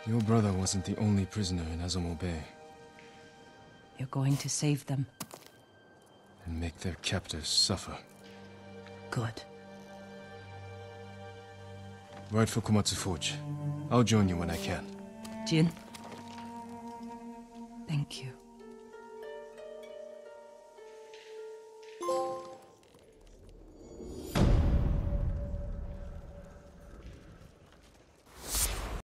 Your brother wasn't the only prisoner in Azamo Bay. You're going to save them. And make their captors suffer. Good. Ride for Komatsu Forge. I'll join you when I can. Jin. Thank you.